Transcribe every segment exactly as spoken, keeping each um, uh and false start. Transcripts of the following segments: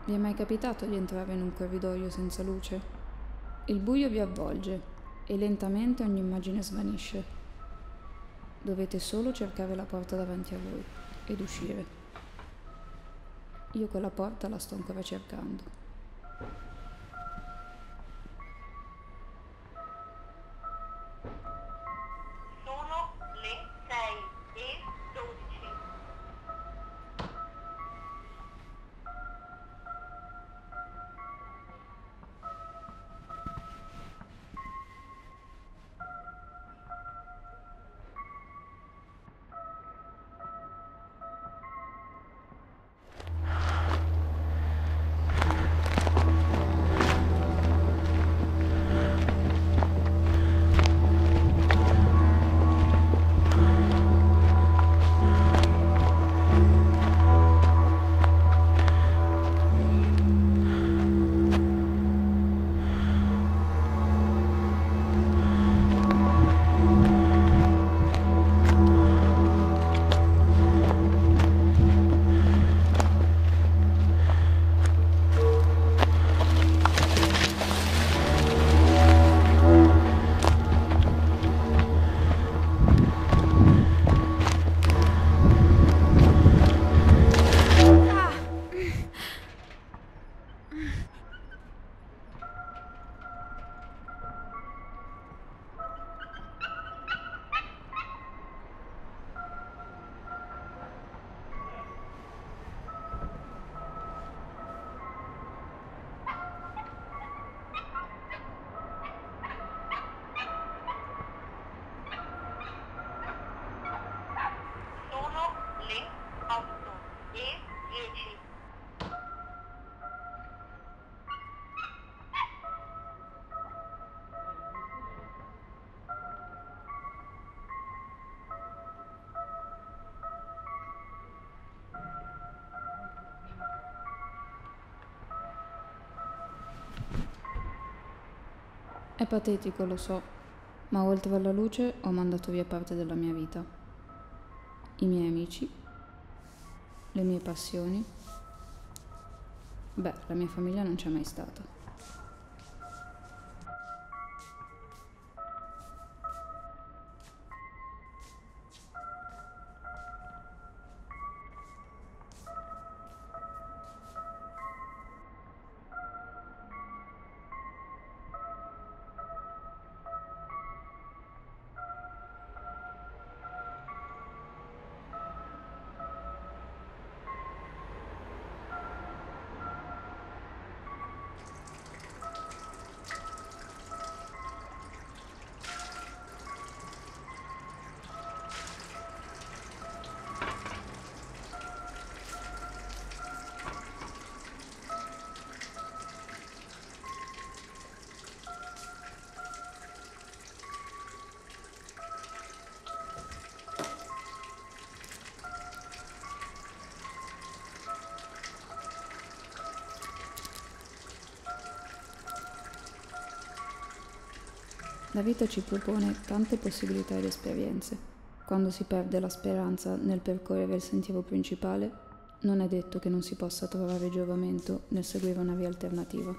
Vi è mai capitato di entrare in un corridoio senza luce? Il buio vi avvolge e lentamente ogni immagine svanisce. Dovete solo cercare la porta davanti a voi ed uscire. Io quella porta la sto ancora cercando. Sono le sei e dodici. Sono le otto e dieci. È patetico, lo so, ma oltre alla luce ho mandato via parte della mia vita. I miei amici, le mie passioni. Beh, la mia famiglia non c'è mai stata. La vita ci propone tante possibilità ed esperienze. Quando si perde la speranza nel percorrere il sentiero principale, non è detto che non si possa trovare giovamento nel seguire una via alternativa.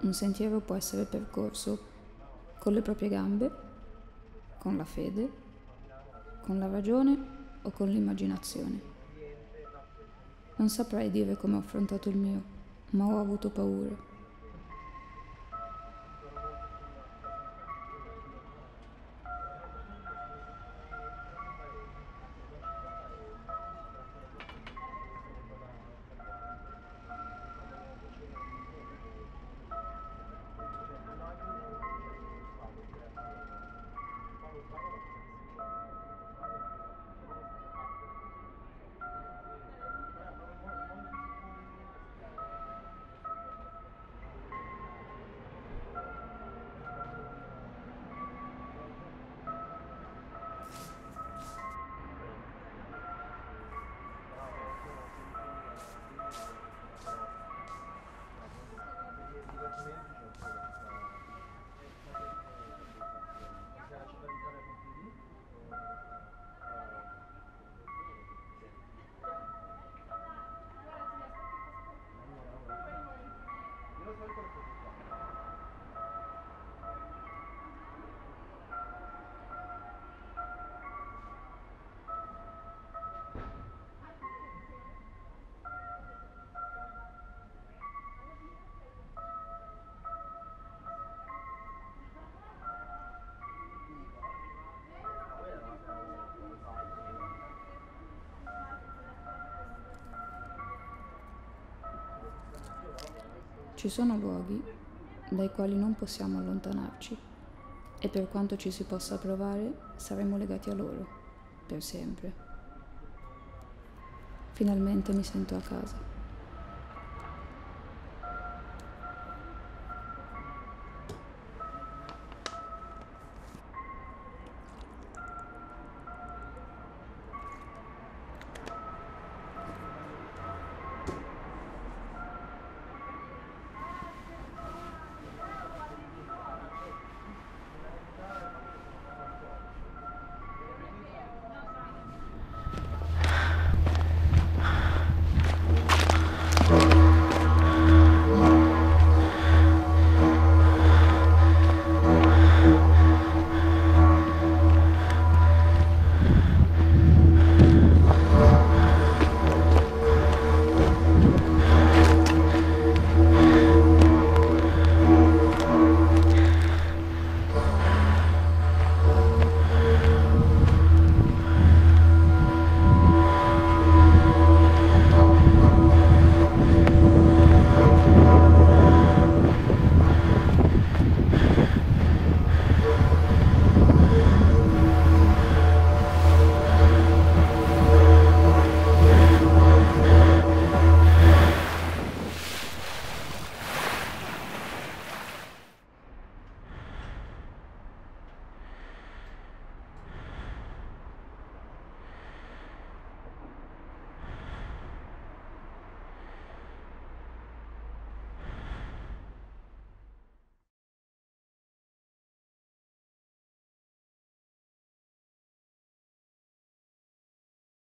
Un sentiero può essere percorso con le proprie gambe, con la fede, con la ragione o con l'immaginazione. Non saprei dire come ho affrontato il mio, ma ho avuto paura. Ci sono luoghi dai quali non possiamo allontanarci e per quanto ci si possa provare, saremo legati a loro per sempre. Finalmente mi sento a casa.